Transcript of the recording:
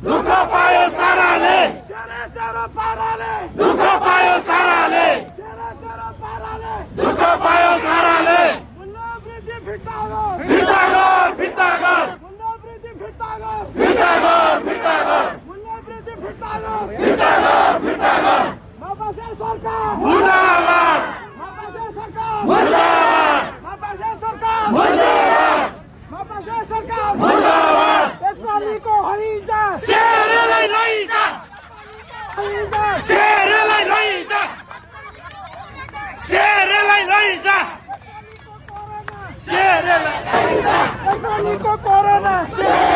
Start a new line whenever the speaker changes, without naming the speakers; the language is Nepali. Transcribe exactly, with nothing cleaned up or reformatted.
दुःख पायो साराले दुःख पायो साराले दुःख पायो साराले फिर्ता गर फिर्ता गर फिर्ता गर फिर्ता गर फिर्ता गर फिर्ता गर मुर्दाबाद मुर्दाबाद मुर्दाबाद मुर्दाबाद शेरलाई लैजा शेरलाई लैजा शेरलाई लैजा शेरलाई लैजा कोरोना